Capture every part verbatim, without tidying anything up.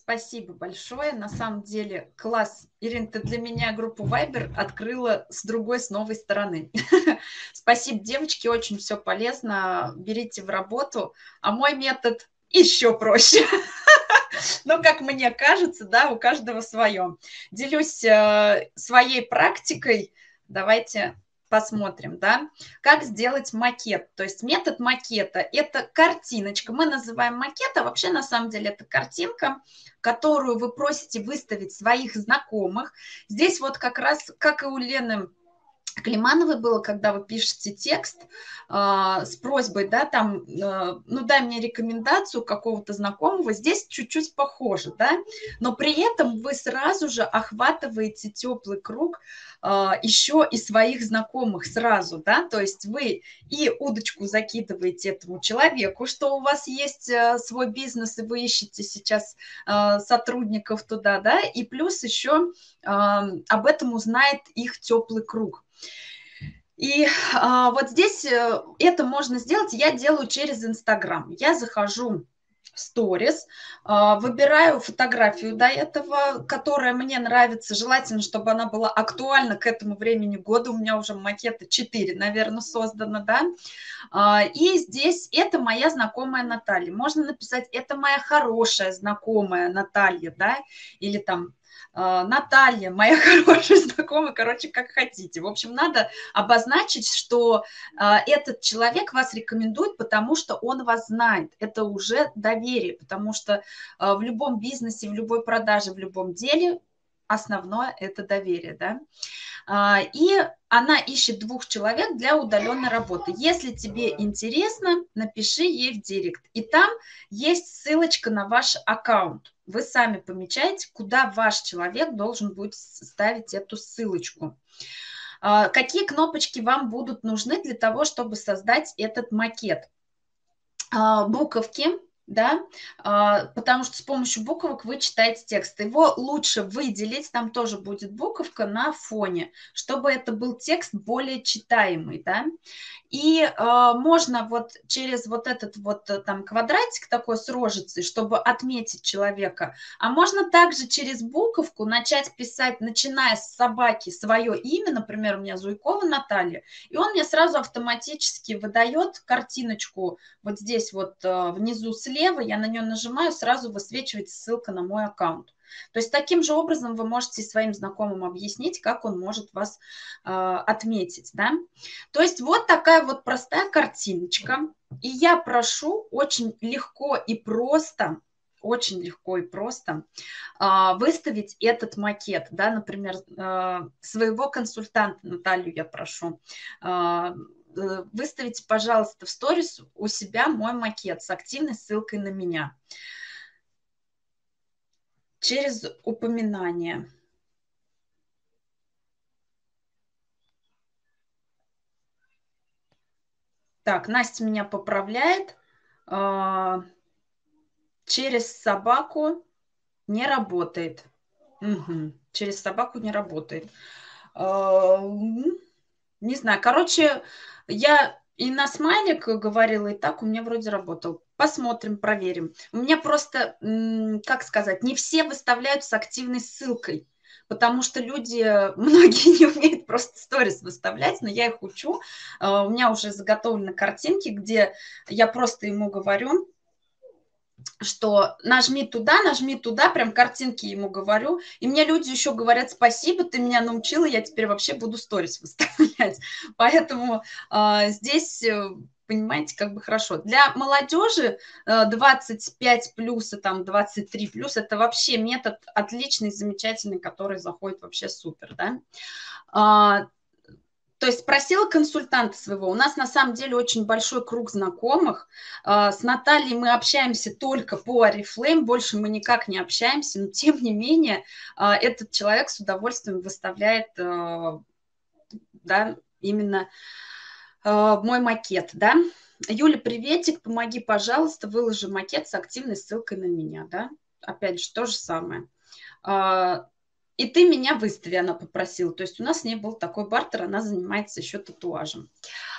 Спасибо большое. На самом деле класс. Ирина, ты для меня группу Viber открыла с другой, с новой стороны. Спасибо, девочки, очень все полезно. Берите в работу. А мой метод еще проще. Но, как мне кажется, да, у каждого свое. Делюсь э, своей практикой. Давайте посмотрим, да, как сделать макет. То есть метод макета – это картиночка. Мы называем макет, а вообще на самом деле это картинка, которую вы просите выставить своих знакомых. Здесь вот как раз, как и у Лены Климановой было, когда вы пишете текст э, с просьбой, да, там, э, ну, дай мне рекомендацию какого-то знакомого, здесь чуть-чуть похоже, да, но при этом вы сразу же охватываете теплый круг э, еще и своих знакомых сразу, да, то есть вы и удочку закидываете этому человеку, что у вас есть э, свой бизнес, и вы ищете сейчас э, сотрудников туда, да, и плюс еще э, об этом узнает их теплый круг. И а, вот здесь это можно сделать, я делаю через Инстаграм. Я захожу в сторис, а, выбираю фотографию до этого, которая мне нравится. Желательно, чтобы она была актуальна к этому времени года. У меня уже макета четыре, наверное, создано, да. А, и здесь это моя знакомая Наталья. Можно написать, это моя хорошая знакомая Наталья, да, или там Наталья, моя хорошая знакомая, короче, как хотите. В общем, надо обозначить, что а, этот человек вас рекомендует, потому что он вас знает. Это уже доверие, потому что а, в любом бизнесе, в любой продаже, в любом деле основное – это доверие, да. А, и она ищет двух человек для удаленной работы. Если тебе интересно, напиши ей в директ. И там есть ссылочка на ваш аккаунт. Вы сами помечаете, куда ваш человек должен будет ставить эту ссылочку. Какие кнопочки вам будут нужны для того, чтобы создать этот макет? Буковки, да, потому что с помощью буквок вы читаете текст. Его лучше выделить, там тоже будет буковка на фоне, чтобы это был текст более читаемый, да. И э, можно вот через вот этот вот там квадратик такой с рожицей, чтобы отметить человека, а можно также через буковку начать писать, начиная с собаки, свое имя, например, у меня Зуйкова Наталья, и он мне сразу автоматически выдает картиночку вот здесь вот э, внизу слева, я на нее нажимаю, сразу высвечивается ссылка на мой аккаунт. То есть таким же образом вы можете своим знакомым объяснить, как он может вас э, отметить, да. То есть вот такая вот простая картиночка. И я прошу очень легко и просто, очень легко и просто э, выставить этот макет, да, например, э, своего консультанта Наталью я прошу. Э, выставите, пожалуйста, в сторис у себя мой макет с активной ссылкой на меня. Через упоминание. Так, Настя меня поправляет. Через собаку не работает. Угу. Через собаку не работает. Не знаю. Короче, я и на смайлик говорила, и так у меня вроде работал. Посмотрим, проверим. У меня просто, как сказать, не все выставляют с активной ссылкой, потому что люди, многие не умеют просто сторис выставлять, но я их учу. У меня уже заготовлены картинки, где я просто ему говорю, что нажми туда, нажми туда, прям картинки ему говорю. И мне люди еще говорят, спасибо, ты меня научила, я теперь вообще буду сторис выставлять. Поэтому э, здесь, понимаете, как бы хорошо. Для молодежи э, двадцать пять плюс, и там двадцать три плюс, это вообще метод отличный, замечательный, который заходит вообще супер, да. А, то есть спросила консультанта своего. У нас на самом деле очень большой круг знакомых. С Натальей мы общаемся только по Oriflame, больше мы никак не общаемся, но тем не менее этот человек с удовольствием выставляет, да, именно мой макет, да. Юля, приветик, помоги, пожалуйста, выложи макет с активной ссылкой на меня, да. Опять же, то же самое. И ты меня выстави, она попросила. То есть у нас не был такой бартер, она занимается еще татуажем.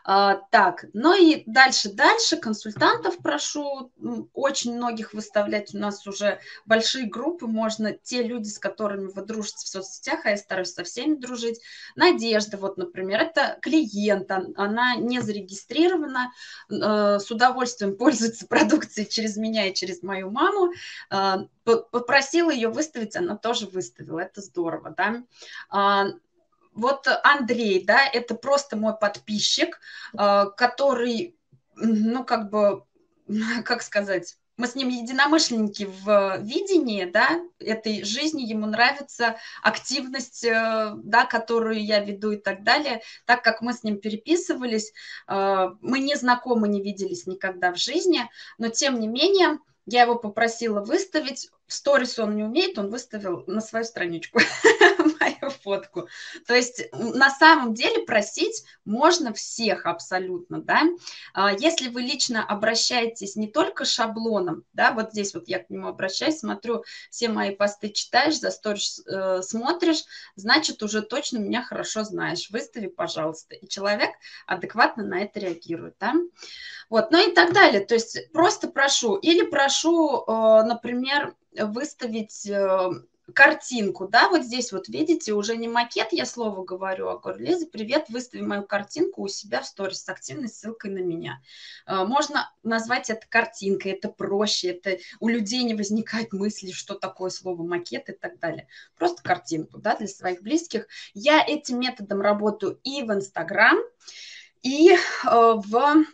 А, так, ну и дальше, дальше консультантов прошу очень многих выставлять. У нас уже большие группы, можно те люди, с которыми вы дружите в соцсетях, а я стараюсь со всеми дружить. Надежда, вот, например, это клиент, она не зарегистрирована, с удовольствием пользуется продукцией через меня и через мою маму. Попросила ее выставить, она тоже выставила, это здорово, да. Вот Андрей, да, это просто мой подписчик, который, ну, как бы, как сказать, мы с ним единомышленники в видении, да, этой жизни, ему нравится активность, да, которую я веду и так далее. Так как мы с ним переписывались, мы не знакомы, не виделись никогда в жизни, но тем не менее я его попросила выставить. В сторис он не умеет, он выставил на свою страничку мою фотку. То есть на самом деле просить можно всех абсолютно, да. Если вы лично обращаетесь не только шаблоном, да, вот здесь вот я к нему обращаюсь, смотрю, все мои посты читаешь, за сторис э, смотришь, значит, уже точно меня хорошо знаешь. Выстави, пожалуйста. И человек адекватно на это реагирует, да. Вот, ну и так далее. То есть просто прошу. Или прошу, э, например, выставить э, картинку, да, вот здесь вот видите, уже не макет, я слово говорю, а говорю, Лиза, привет, выстави мою картинку у себя в сторис с активной ссылкой на меня. Э, можно назвать это картинкой, это проще, это у людей не возникает мысли, что такое слово макет и так далее. Просто картинку, да, для своих близких. Я этим методом работаю и в Инстаграм, и э, в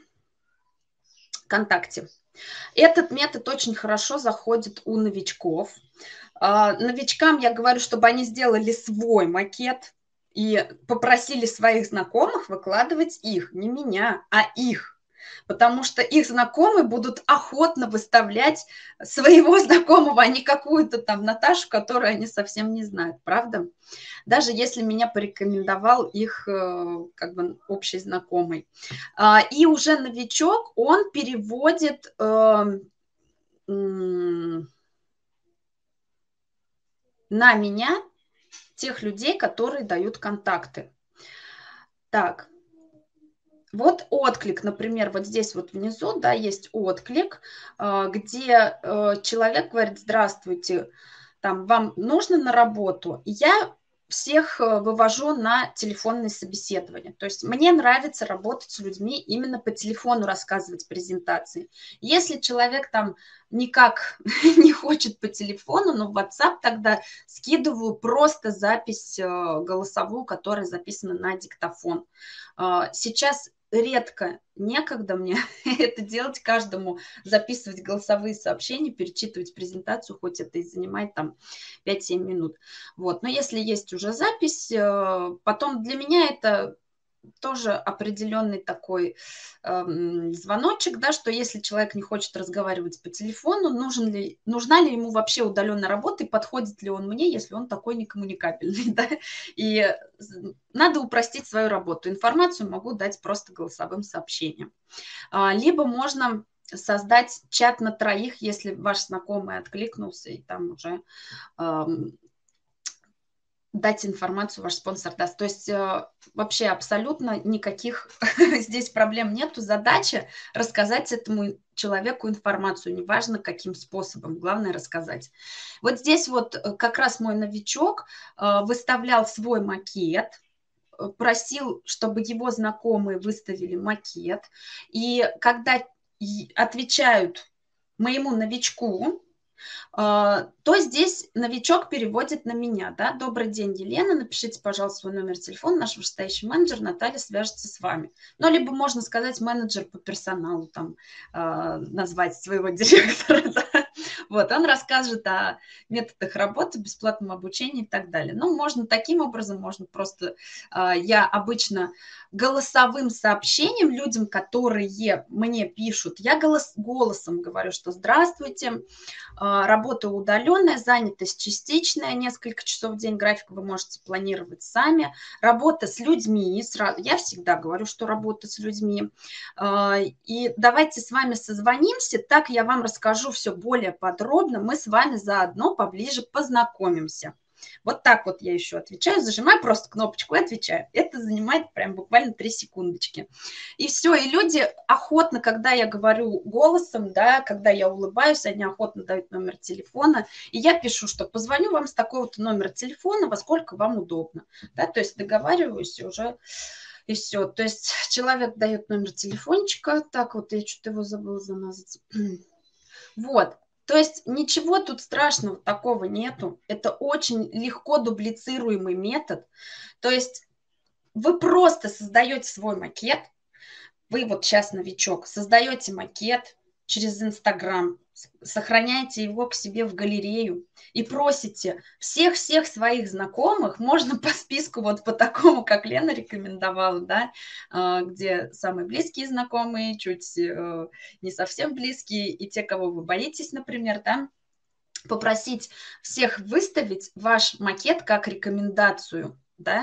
ВКонтакте. Этот метод очень хорошо заходит у новичков. Новичкам я говорю, чтобы они сделали свой макет и попросили своих знакомых выкладывать их, не меня, а их. Потому что их знакомые будут охотно выставлять своего знакомого, а не какую-то там Наташу, которую они совсем не знают, правда? Даже если меня порекомендовал их как бы общий знакомый. И уже новичок, он переводит на меня тех людей, которые дают контакты. Так. Вот отклик, например, вот здесь вот внизу, да, есть отклик, где человек говорит, здравствуйте, там, вам нужно на работу? И я всех вывожу на телефонные собеседования. То есть мне нравится работать с людьми, именно по телефону рассказывать презентации. Если человек там никак не хочет по телефону, но в WhatsApp тогда скидываю просто запись голосовую, которая записана на диктофон. Сейчас редко, некогда мне это делать, каждому записывать голосовые сообщения, перечитывать презентацию, хоть это и занимает там пять-семь минут. Вот. Но если есть уже запись, потом для меня это тоже определенный такой э, звоночек, да, что если человек не хочет разговаривать по телефону, нужен ли, нужна ли ему вообще удаленная работа и подходит ли он мне, если он такой некоммуникабельный, да, и надо упростить свою работу. Информацию могу дать просто голосовым сообщением. Либо можно создать чат на троих, если ваш знакомый откликнулся, и там уже э, дать информацию, ваш спонсор даст. То есть э, вообще абсолютно никаких здесь проблем нету. Задача рассказать этому человеку информацию, неважно каким способом, главное рассказать. Вот здесь вот как раз мой новичок э, выставлял свой макет, просил, чтобы его знакомые выставили макет. И когда отвечают моему новичку, то здесь новичок переводит на меня, да, добрый день, Елена, напишите, пожалуйста, свой номер телефона, наш вышестоящий менеджер Наталья свяжется с вами. Ну, либо можно сказать менеджер по персоналу, там, назвать своего директора, да. Вот, он расскажет о методах работы, бесплатном обучении и так далее. Ну, можно таким образом, можно просто, я обычно голосовым сообщением людям, которые мне пишут, я голос, голосом говорю, что здравствуйте, работа удаленная, занятость частичная, несколько часов в день, график вы можете планировать сами, работа с людьми, я всегда говорю, что работа с людьми, и давайте с вами созвонимся, так я вам расскажу все более подробно, мы с вами заодно поближе познакомимся. Вот так вот я еще отвечаю, зажимаю просто кнопочку и отвечаю. Это занимает прям буквально три секундочки. И все, и люди охотно, когда я говорю голосом, да, когда я улыбаюсь, они охотно дают номер телефона, и я пишу, что позвоню вам с такого-то номера телефона, во сколько вам удобно, да, то есть договариваюсь уже, и все. То есть человек дает номер телефончика, так вот, я что-то его забыла замазать. Вот. То есть ничего тут страшного такого нету. Это очень легко дублицируемый метод. То есть вы просто создаете свой макет. Вы вот сейчас новичок, создаете макет через Инстаграм, сохраняете его к себе в галерею и просите всех-всех своих знакомых, можно по списку, вот по такому, как Лена рекомендовала, да, где самые близкие знакомые, чуть не совсем близкие, и те, кого вы боитесь, например, да, попросить всех выставить ваш макет как рекомендацию, да,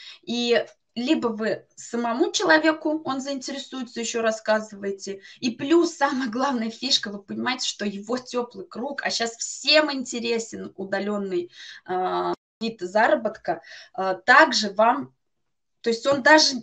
и либо вы самому человеку, он заинтересуется, еще рассказываете, и плюс самая главная фишка, вы понимаете, что его теплый круг, а сейчас всем интересен удаленный э, вид заработка, э, также вам, то есть он даже,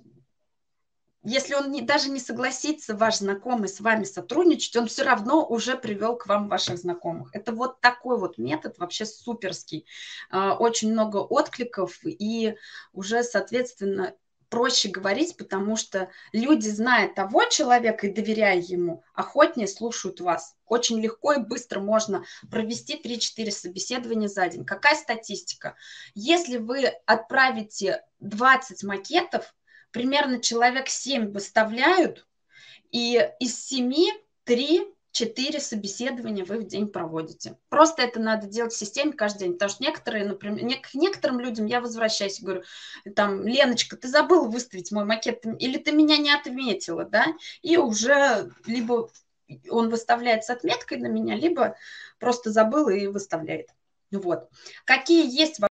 если он не, даже не согласится, ваш знакомый, с вами сотрудничать, он все равно уже привел к вам ваших знакомых. Это вот такой вот метод, вообще суперский. Э, очень много откликов, и уже, соответственно, проще говорить, потому что люди, зная того человека и доверяя ему, охотнее слушают вас. Очень легко и быстро можно провести три-четыре собеседования за день. Какая статистика? Если вы отправите двадцать макетов, примерно человек семь выставляют, и из семи три-четыре собеседования вы в день проводите. Просто это надо делать в системе каждый день, потому что некоторые, например, к некоторым людям я возвращаюсь и говорю, там, Леночка, ты забыла выставить мой макет, или ты меня не отметила, да, и уже либо он выставляет с отметкой на меня, либо просто забыл и выставляет. Вот. Какие есть